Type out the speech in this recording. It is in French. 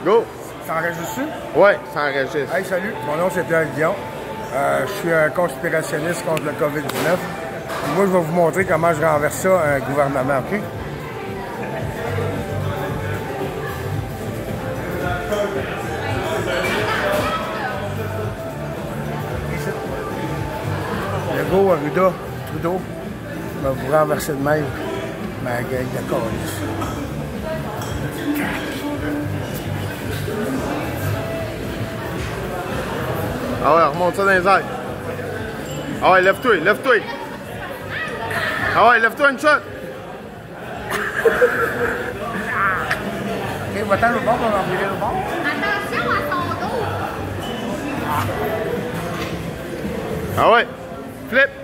Go! Ça enregistre-tu? Ouais, ça enregistre. Hey, salut, mon nom c'est Pierre Guillon. Je suis un conspirationniste contre le COVID-19. Moi, je vais vous montrer comment je renverse ça un gouvernement, OK? Legault, Arruda, Trudeau, je vais vous renverser de même ma gang de calice. Ah ouais, remonte ça dans les airs. Ah ouais, lève-toi, lève-toi. Ah ouais, lève-toi une shot. Ok, va-t'en le bord, on va en virer le bord. Attention à son dos! Ah ouais, flip.